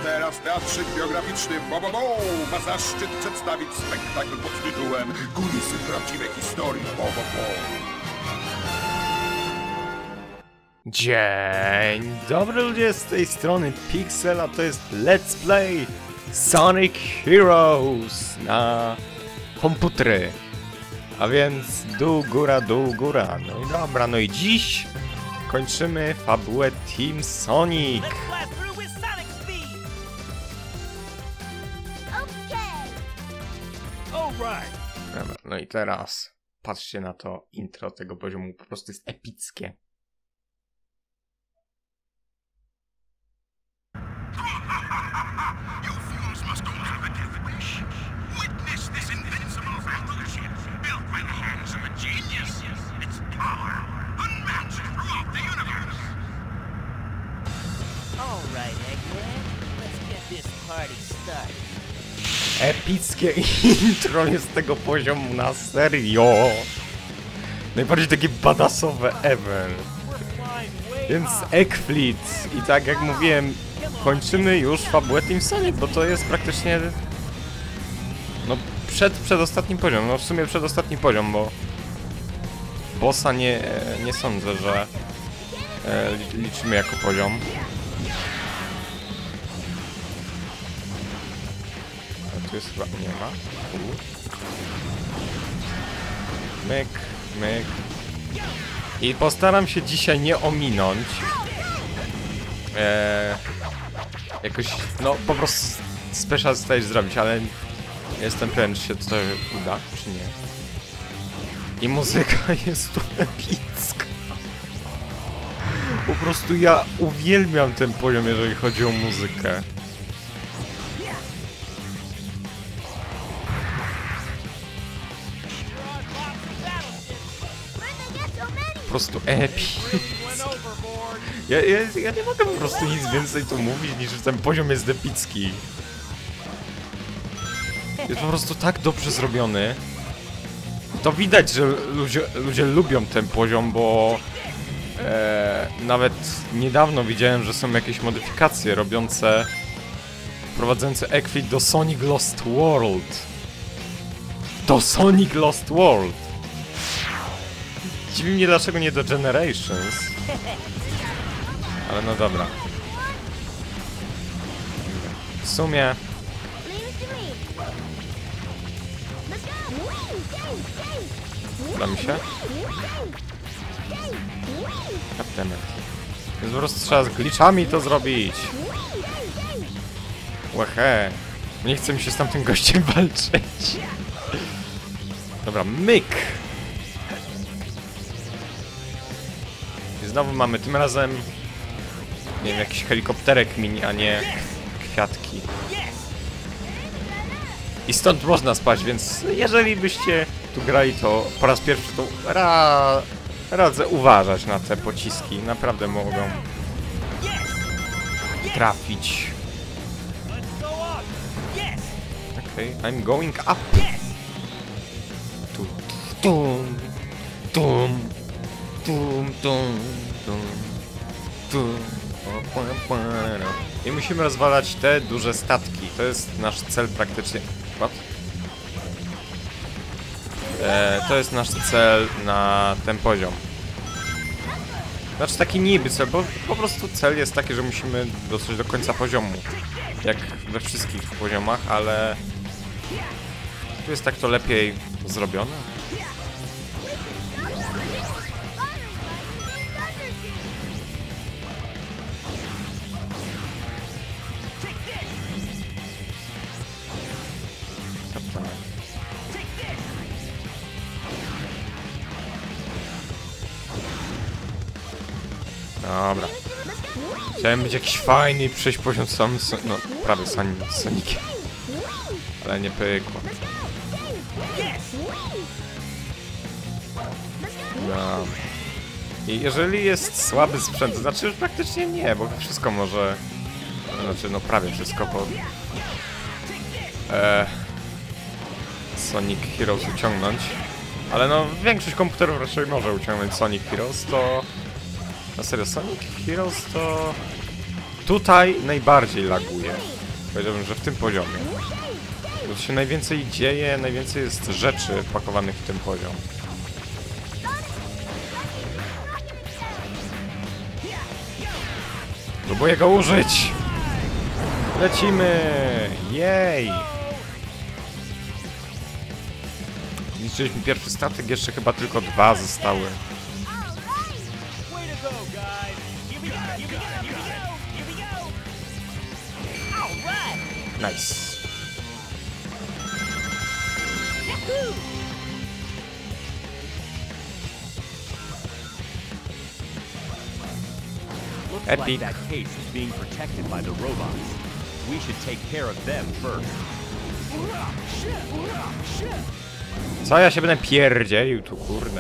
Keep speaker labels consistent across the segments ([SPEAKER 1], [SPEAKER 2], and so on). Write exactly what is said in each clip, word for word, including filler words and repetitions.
[SPEAKER 1] teraz teatrzyk biograficzny Bobo Bo ma zaszczyt przedstawić spektakl pod tytułem Kulisy prawdziwej historii Bobo Bo.
[SPEAKER 2] Dzień dobry ludzie, z tej strony Pixel, a to jest Let's Play Sonic Heroes na komputery. A więc dół, góra, dół, góra. No i dobra, no i dziś kończymy fabułę Team Sonic. Dobra, no i teraz patrzcie na to intro tego poziomu, po prostu jest epickie. Epickie intro jest tego poziomu na serio. Najbardziej takie badassowe ever. Więc Eggfleet. I tak jak mówiłem, kończymy już fabułę Team Sonic, bo to jest praktycznie... No przed, przedostatni poziom, no w sumie przedostatni poziom, bo... Bossa nie, nie sądzę, że e, liczymy jako poziom. A tu jest chyba... nie ma? Tu. Myk, myk. I postaram się dzisiaj nie ominąć. Eee, jakoś, no po prostu special stage zrobić, ale jestem pewien, czy się to uda, czy nie. I muzyka jest tu epicka. Po prostu ja uwielbiam ten poziom, jeżeli chodzi o muzykę. Po prostu epic. Ja, ja, ja nie mogę po prostu nic więcej tu mówić, niż że ten poziom jest epicki. Jest po prostu tak dobrze zrobiony. To widać, że ludzie, ludzie lubią ten poziom, bo e, nawet niedawno widziałem, że są jakieś modyfikacje robiące, wprowadzające Eggfleet do Sonic Lost World. Do Sonic Lost World. Dziwi mnie, dlaczego nie do Generations. Ale no dobra. W sumie... Uda mi się? Goddammit. Więc po prostu trzeba z glitchami to zrobić. Łehe. Nie chce mi się z tamtym gościem walczyć. Dobra, myk! I znowu mamy tym razem... nie wiem, jakiś helikopterek mini, a nie kwiatki. I stąd można spać, więc jeżeli byście tu grali, to po raz pierwszy to ra... radzę uważać na te pociski. Naprawdę mogą trafić. Okej, okay, I'm going up. Tum, tum, tum, tum, tum, tum, tum. I musimy rozwalać te duże statki. To jest nasz cel praktycznie. What? E, to jest nasz cel na ten poziom. Znaczy taki niby cel, bo po prostu cel jest taki, że musimy dotrzeć do końca poziomu. Jak we wszystkich poziomach, ale tu jest tak to lepiej zrobione. Dobra. Chciałem być jakiś fajny i przejść poziom sam, no prawie Son Soniciem. Ale nie pykło. No. I jeżeli jest słaby sprzęt, to znaczy już praktycznie nie, bo wszystko może... Znaczy no prawie wszystko, bo... E, Sonic Heroes uciągnąć. Ale no większość komputerów raczej może uciągnąć Sonic Heroes, to... Na serio, Sonic Heroes to... Tutaj najbardziej laguje. Powiedziałbym, że w tym poziomie. Bo tu się najwięcej dzieje, najwięcej jest rzeczy pakowanych w tym poziom. Próbuję go użyć! Lecimy! Jej! Zniszczyliśmy pierwszy statek, jeszcze chyba tylko dwa zostały. Nice. Epic.
[SPEAKER 3] That case is being protected by the robots. We should take care of them first.
[SPEAKER 2] Co ja się będę pierdzielił tu, kurde.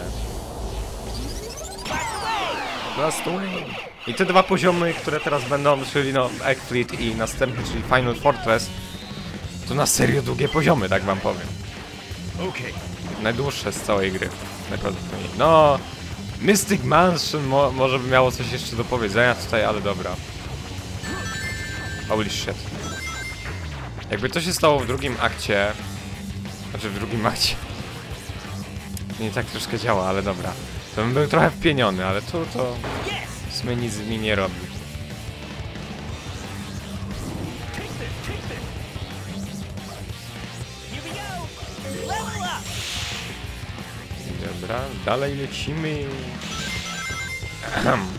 [SPEAKER 2] Blast away. I te dwa poziomy, które teraz będą, czyli no Eggfleet i następny, czyli Final Fortress, to na serio długie poziomy, tak wam powiem.
[SPEAKER 3] Okay.
[SPEAKER 2] Najdłuższe z całej gry, najprawdopodobniej. No, Mystic Mansion mo może by miało coś jeszcze do powiedzenia tutaj, ale dobra. Holy shit. Jakby to się stało w drugim akcie, znaczy w drugim akcie, nie tak troszkę działa, ale dobra. To bym był trochę wpieniony, ale tu to w sumie nic mi nie robi. Dobra, dalej lecimy. Ahem.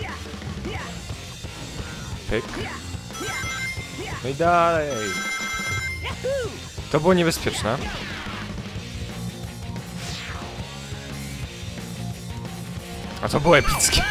[SPEAKER 2] Pyk. No i dalej. To było niebezpieczne. A to było epickie.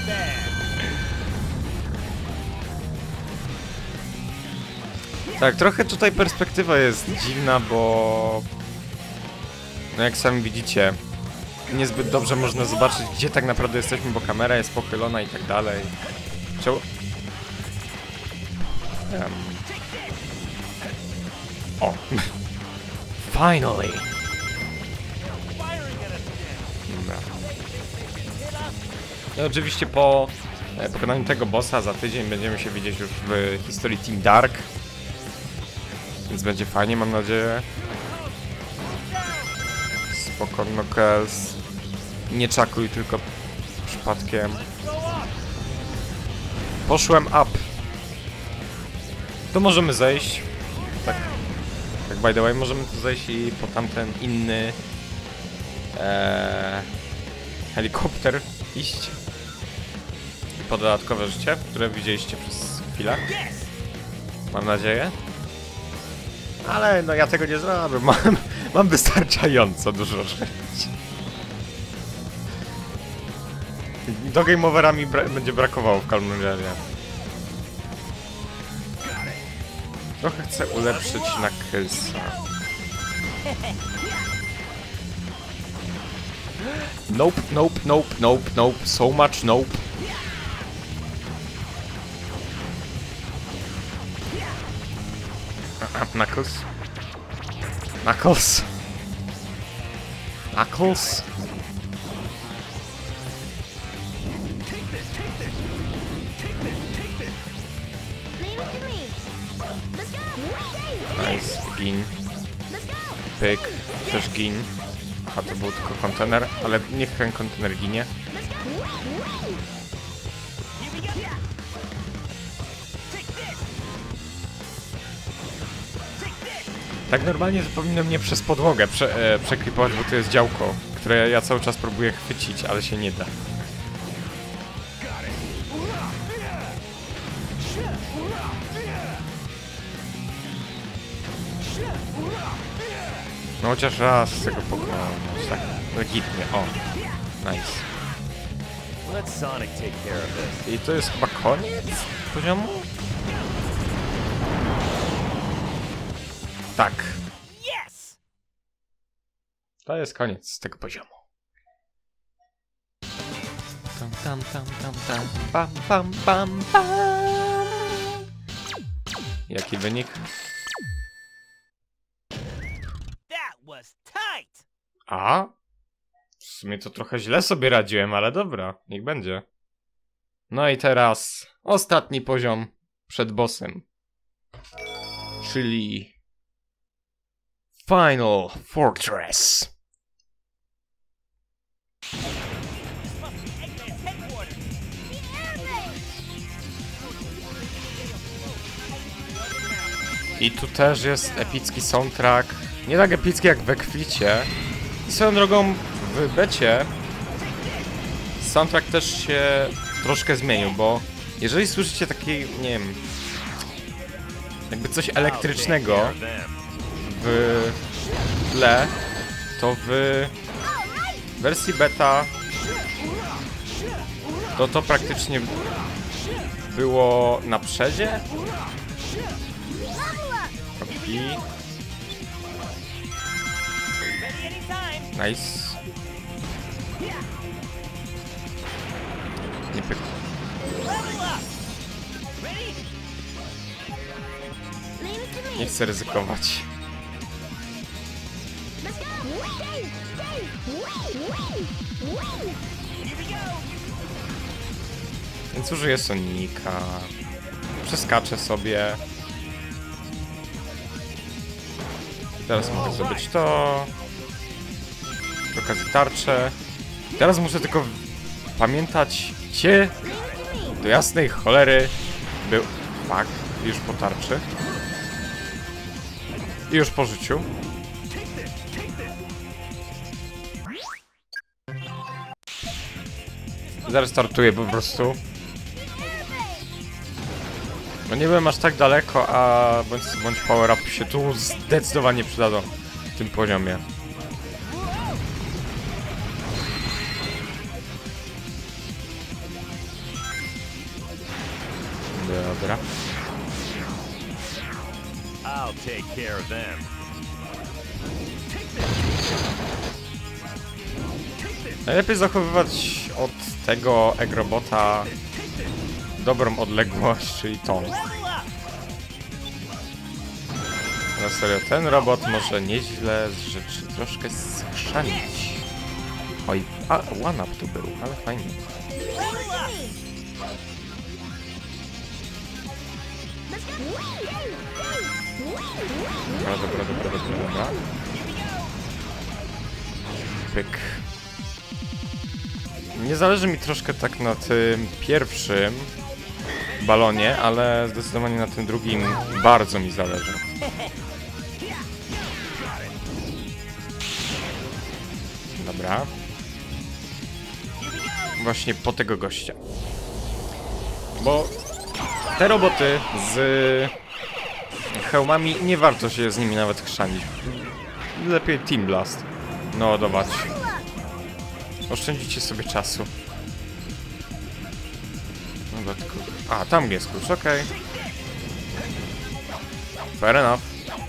[SPEAKER 2] Tak, trochę tutaj perspektywa jest dziwna, bo... No jak sami widzicie, niezbyt dobrze można zobaczyć, gdzie tak naprawdę jesteśmy, bo kamera jest pochylona i tak dalej. Czemu? Um. O! Finally! Dobra. I oczywiście po e, pokonaniu tego bossa za tydzień będziemy się widzieć już w historii Team Dark. Więc będzie fajnie, mam nadzieję. Spoko, Knuckles. Nie czakuj, tylko przypadkiem. Poszłem up. To możemy zejść. Tak, tak by the way, możemy tu zejść i po tamten inny ee, helikopter iść. I po dodatkowe życie, które widzieliście przez chwilę. Mam nadzieję. Ale no ja tego nie zrobię. Mam, mam wystarczająco dużo żyć. Do game overami bra będzie brakowało w każdym razie. Trochę chcę ulepszyć Knucklesa. Nope, nope, nope, nope, nope. So much nope. Knuckles. Knuckles. Knuckles. Nice, gin. Pyk, też gin. Aha, to był tylko kontener, ale niech ten kontener ginie. Tak normalnie to powinno mnie przez podłogę prze, e, przeklipować, bo to jest działko, które ja cały czas próbuję chwycić, ale się nie da. No chociaż raz z tego pokonałem, tak legitnie, o, nice.
[SPEAKER 3] Let Sonic take care of this.
[SPEAKER 2] I to jest chyba koniec poziomu? Tak.
[SPEAKER 3] Yes!
[SPEAKER 2] To jest koniec tego poziomu. Tam, tam, tam, tam, tam, pam, pam, pam, pam. Jaki wynik?
[SPEAKER 3] That was tight!
[SPEAKER 2] A? W sumie to trochę źle sobie radziłem, ale dobra, niech będzie. No i teraz ostatni poziom przed bossem. czyli Final Fortress. I tu też jest epicki soundtrack. Nie tak epicki jak w Equicie. I swoją drogą w becie soundtrack też się troszkę zmienił, bo jeżeli słyszycie taki, nie wiem, jakby coś elektrycznego w tle, to w wersji beta to to praktycznie było na przedzie. I nice. Nie pyk. Nie chcę ryzykować. Więc użyję Sonika. Przeskaczę sobie. Teraz mogę zdobyć to. Przy okazji tarczę. Teraz muszę tylko pamiętać, gdzie do jasnej cholery był. Tak, już po tarczy. I już po życiu. Zaraz startuję po prostu. No nie byłem aż tak daleko, a bądź, bądź power up się tu zdecydowanie przydadzą w tym poziomie. Dobra.
[SPEAKER 3] I'll take care of them.
[SPEAKER 2] Najlepiej zachowywać od tego Eggrobota dobrą odległość, czyli tą. Na serio, ten robot może nieźle z rzeczy troszkę schrzanić. Oj, a one-up tu był, ale fajnie. Dobra, dobra, dobra, dobra, dobra. Pyk. Nie zależy mi troszkę tak na tym pierwszym balonie, ale zdecydowanie na tym drugim bardzo mi zależy. Dobra. Właśnie po tego gościa. Bo te roboty z hełmami, nie warto się z nimi nawet chrzanić. Lepiej Team Blast naładować. Oszczędzicie sobie czasu. No tylko... A, tam jest klucz, okej. Okay. Fair enough.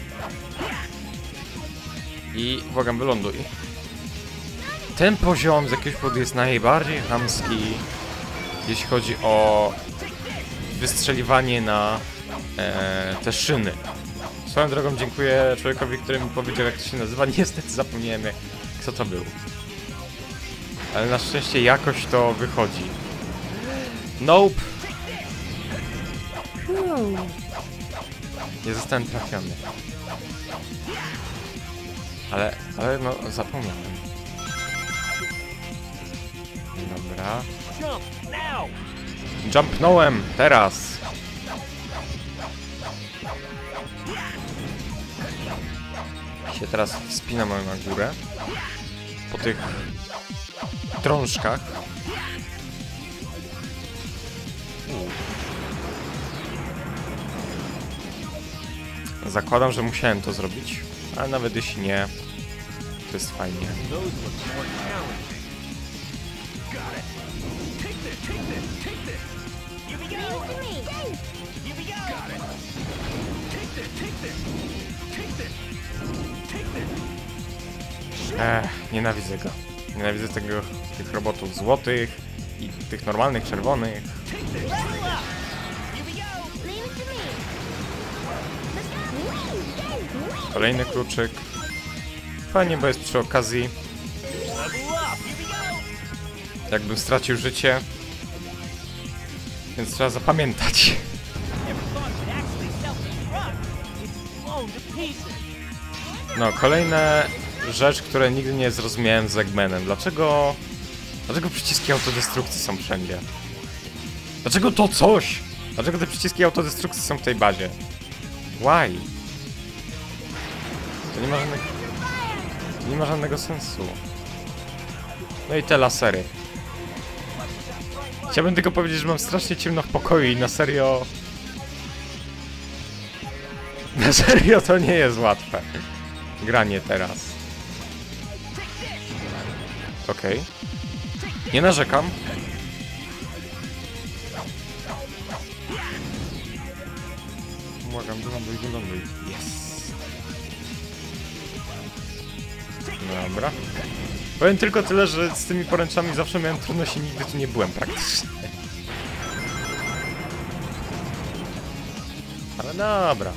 [SPEAKER 2] I błagam, wyląduj. Ten poziom z jakiegoś powodu jest najbardziej chamski, jeśli chodzi o wystrzeliwanie na e, te szyny. Swoją drogą dziękuję człowiekowi, który mi powiedział, jak to się nazywa. Niestety zapomniałem, jak, kto to był. Ale na szczęście jakoś to wychodzi. Nope. Nie zostałem trafiony. Ale, ale no zapomniałem. Dobra. Jumpnąłem teraz. Się teraz wspinam na górę. Po tych drążkach. Zakładam, że musiałem to zrobić, ale nawet jeśli nie, to jest fajnie. Ech, nienawidzę go. Nienawidzę tego, tych robotów złotych i tych normalnych czerwonych. Kolejny kluczyk. Fajnie, bo jest przy okazji. Jakbym stracił życie. Więc trzeba zapamiętać. No, kolejna rzecz, której nigdy nie zrozumiałem z Eggmanem. Dlaczego... Dlaczego przyciski autodestrukcji są wszędzie? Dlaczego to coś? Dlaczego te przyciski autodestrukcji są w tej bazie? Why? To nie ma żadnego... To nie ma żadnego sensu. No i te lasery. Chciałbym tylko powiedzieć, że mam strasznie ciemno w pokoju i na serio... Na serio to nie jest łatwe. Granie teraz. Okej. Okay. Nie narzekam. Błagam, wyląduj, wyląduj. Yes. Dobra. Powiem tylko tyle, że z tymi poręczami zawsze miałem trudność i nigdy tu nie byłem praktycznie. Ale dobra.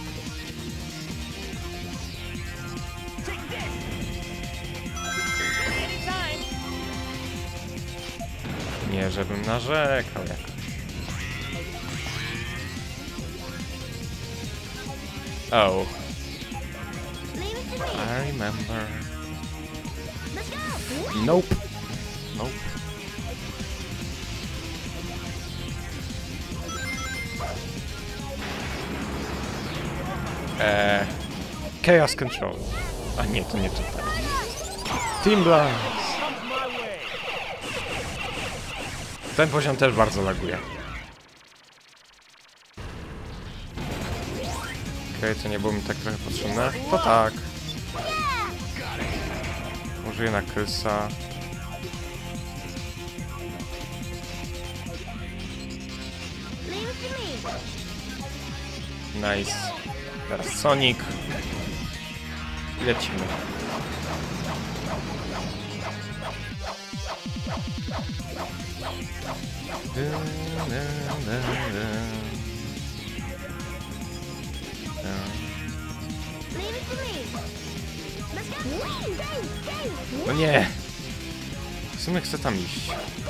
[SPEAKER 2] Nie, żebym narzekał jakoś. Oh. I remember. Nope. Nope. Eee, Chaos Control. A nie, to nie tutaj. Team Blast. Ten poziom też bardzo laguje. Okej, okay, to nie było mi tak trochę potrzebne. To tak. Użyję na Krysa. Nice. Teraz Sonic. I lecimy. No nie! W sumie chcę tam iść.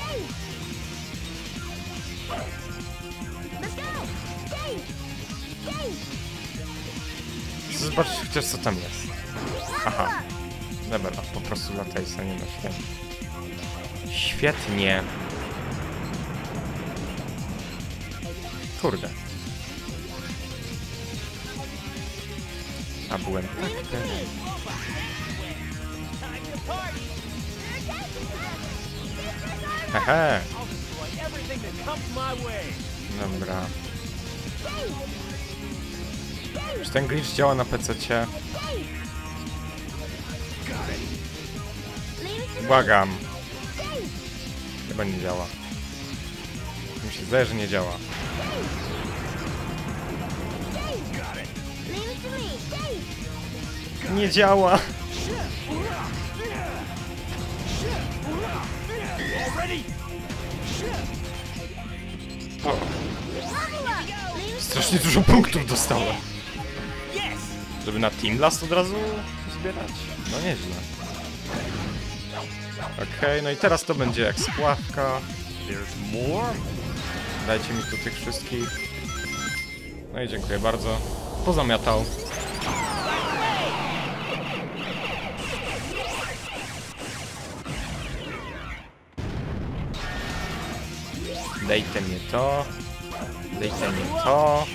[SPEAKER 2] Zobaczcie chociaż co tam jest. Aha. Dobra, po prostu lataj sobie nie na świat. Świetnie. Kurde. A byłem tak ten. Hehe. Dobra. Czy ten glitch działa na pececie? Błagam. Chyba nie działa. Mi się zdaje, że nie działa. Nie działa. O. Strasznie dużo punktów dostałem. Żeby na Team Blast od razu zbierać. No nieźle. Okej, okay, no i teraz to będzie jak spławka. Dajcie mi tu tych wszystkich. No i dziękuję bardzo. Pozamiatał. Dajcie mi to. Dajcie mi to.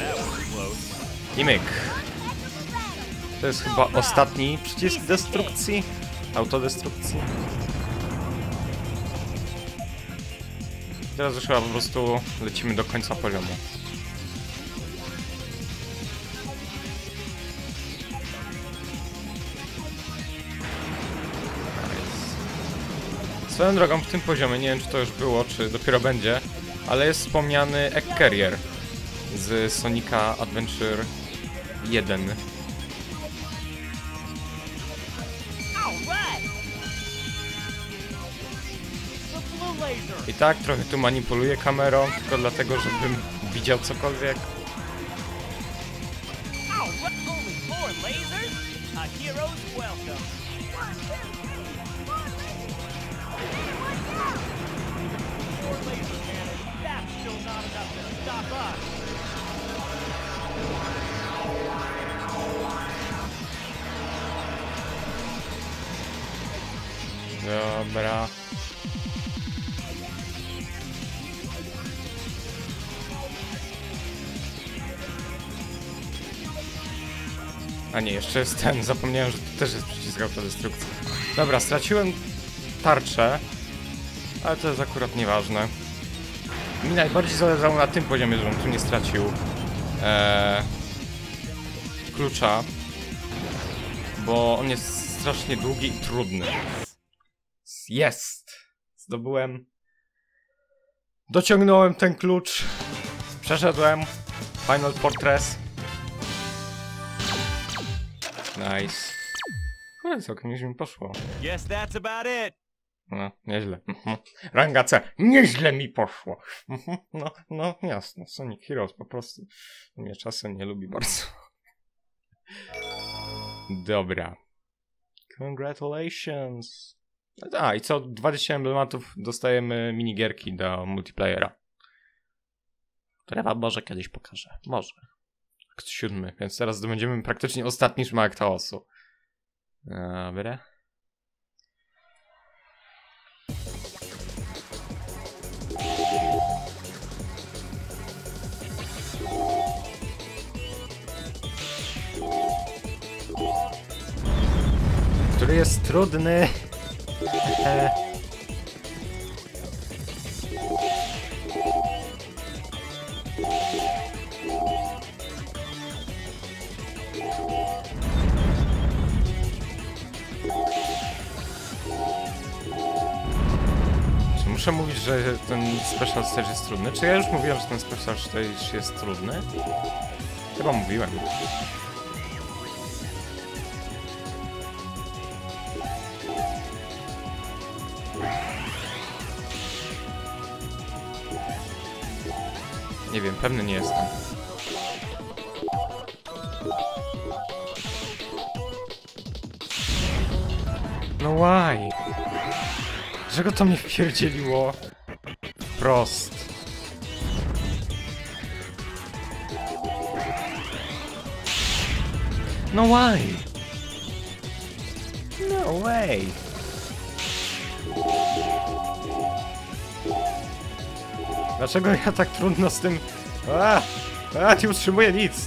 [SPEAKER 2] I myk. To jest chyba ostatni przycisk destrukcji. Autodestrukcji. Teraz już chyba po prostu lecimy do końca poziomu. Swoją drogą w tym poziomie, nie wiem czy to już było, czy dopiero będzie, ale jest wspomniany Egg Carrier z Sonica Adventure jeden. I tak, trochę tu manipuluję kamerą, tylko dlatego, żebym widział cokolwiek. Dobra. A nie, jeszcze jest ten, zapomniałem, że to też jest przycisk autodestrukcji. Dobra, straciłem tarczę, ale to jest akurat nieważne. Mi najbardziej zależało na tym poziomie, żebym tu nie stracił ee, klucza, bo on jest strasznie długi i trudny. Jest! Zdobyłem. Dociągnąłem ten klucz. Przeszedłem. Final Fortress. Nice. Ale całkiem nieźle mi poszło.
[SPEAKER 3] Guess that's about it.
[SPEAKER 2] No, nieźle. Mhm. Ranga C. Nieźle mi poszło. Mhm. No, no, jasne. Sonic Heroes po prostu mnie czasem nie lubi bardzo. Dobra. Congratulations. A, i co dwadzieścia emblematów dostajemy minigierki do multiplayera. Które wam może kiedyś pokażę. Może. Akt siódmy, więc teraz zdobędziemy praktycznie ostatni szmak chaosu. Dobra. Który jest trudny. E. Czy muszę mówić, że ten special stage jest trudny? Czy ja już mówiłem, że ten special stage jest trudny? Chyba mówiłem. Nie wiem, pewny nie jestem. No why? Dlaczego to mnie wpierdzieliło? Wprost. No why? No way. Dlaczego ja tak trudno z tym... A, a nie utrzymuję nic.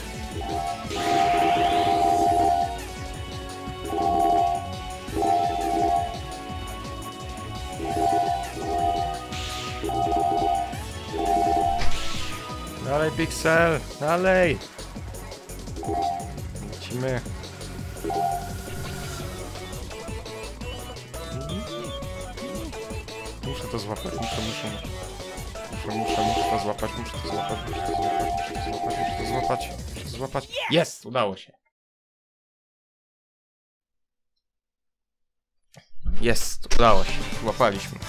[SPEAKER 2] Dalej, Pixel, dalej. Lecimy. Muszę to złapać, muszę, muszę. Muszę, muszę, muszę to złapać, muszę to złapać, muszę to złapać, muszę to złapać, muszę to złapać, muszę to złapać. Jest! Udało się. Jest! Udało się. Złapaliśmy.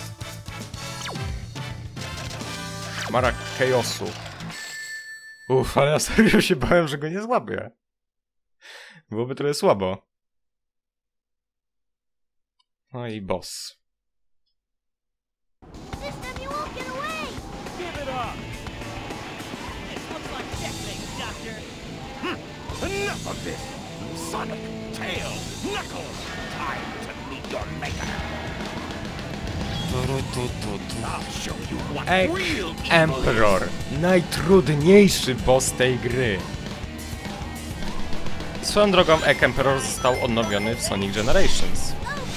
[SPEAKER 2] Szmarak Chaosu. Uff, ale ja serio się bałem, że go nie złapię. Byłoby trochę słabo. No i boss.
[SPEAKER 1] Enough of this! Sonic, Tails, Knuckles! Time to meet your maker! I'll show you what
[SPEAKER 2] Egg
[SPEAKER 1] real evil
[SPEAKER 2] Emperor. Najtrudniejszy boss tej gry. Swoją drogą Egg Emperor został odnowiony w Sonic Generations.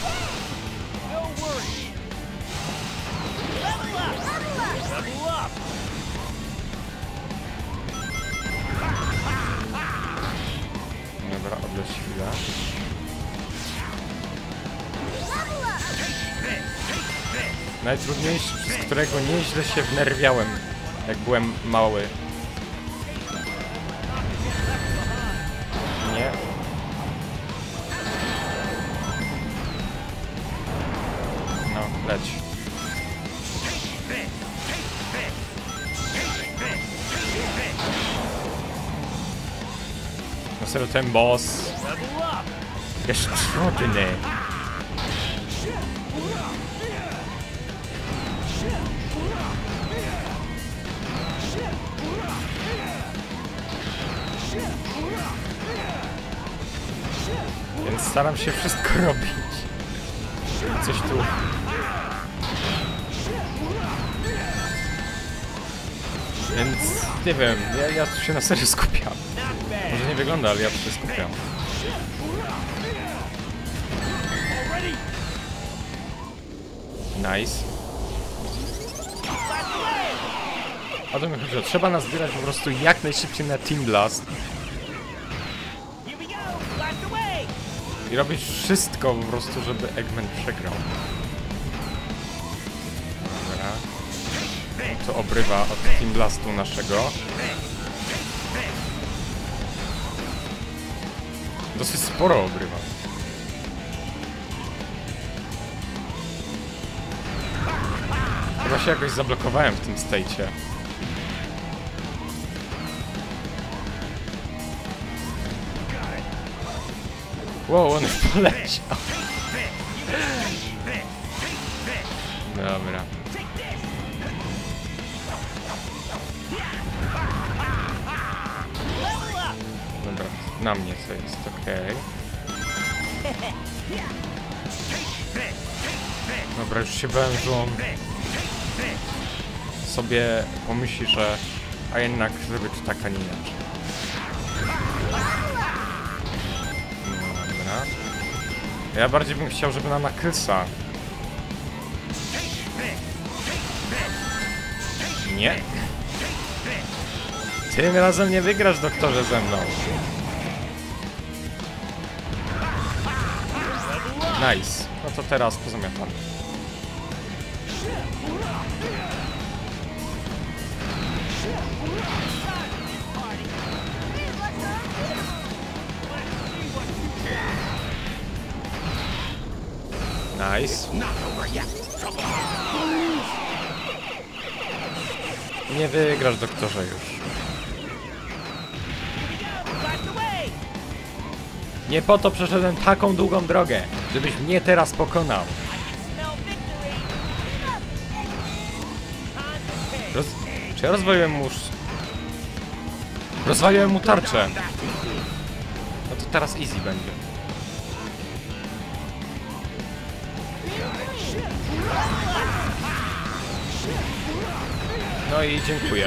[SPEAKER 2] Dobra, odleć chwilę. Najtrudniejszy, przez którego nieźle się wnerwiałem, jak byłem mały. Nie. No, leć. No serio, ten boss jest trudny. Więc staram się wszystko robić, coś tu... Więc nie wiem, ja, ja tu się na serio skupiam. Może nie wygląda, ale ja tu się skupiam. Nice. O to mi chodziło. Trzeba nas zbierać po prostu jak najszybciej na Team Blast. I robić wszystko po prostu, żeby Eggman przegrał. Dobra. To obrywa od Team Blastu naszego. Dosyć sporo obrywa. Chyba się jakoś zablokowałem w tym stage'cie. Wow, on już poleciał. Dobra. Dobra, na mnie to jest okej. Dobra, już się bałem, że on sobie pomyśli, że a jednak żeby to tak, a nie inaczej. Dobra. Ja bardziej bym chciał, żeby na Knucklesa. Nie. Tym razem nie wygrasz, doktorze, ze mną. Nice. No to teraz pozamiatam. Nice. Nie wygrasz, doktorze, już. Nie po to przeszedłem taką długą drogę, żebyś mnie teraz pokonał. Roz... Czy ja rozwaliłem mu... Rozwaliłem mu tarczę. No to teraz easy będzie. No i dziękuję.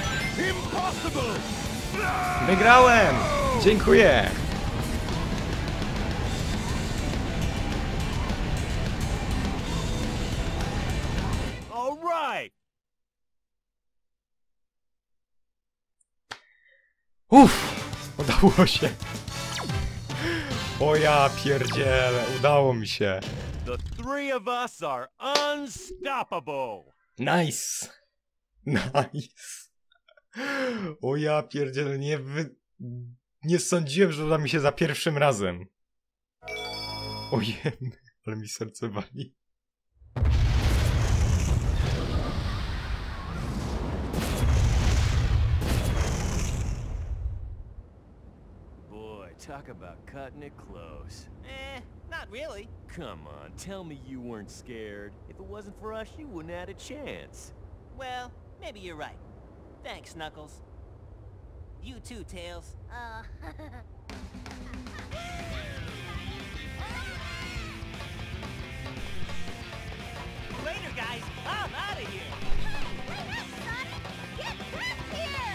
[SPEAKER 2] Wygrałem! Dziękuję! Uff! Udało się! O ja pierdzielę, udało mi się!
[SPEAKER 3] The three of us are unstoppable.
[SPEAKER 2] Nice! Nice! O ja pierdzielę, nie wy... Nie sądziłem, że uda mi się za pierwszym razem. Ojej, ale mi serce wali.
[SPEAKER 3] Boy, talk about cutting it close.
[SPEAKER 4] Eh, not really.
[SPEAKER 3] Come on, tell me you weren't scared. If it wasn't for us, you wouldn't have had a chance.
[SPEAKER 4] Well, maybe you're right. Thanks, Knuckles. You too, Tails.
[SPEAKER 5] Uh,
[SPEAKER 4] Later, guys. I'm out of here.
[SPEAKER 5] Get back here!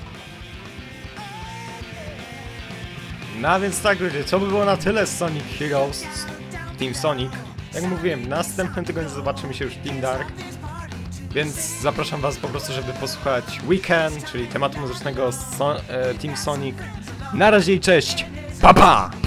[SPEAKER 2] No więc tak, ludzie, to by było na tyle z Sonic Heroes, Team Sonic. Jak mówiłem, następnym tygodniu zobaczymy się już w Team Dark. Więc zapraszam was po prostu, żeby posłuchać Weekend, czyli tematu muzycznego so e, Team Sonic. Na razie i cześć! Pa pa!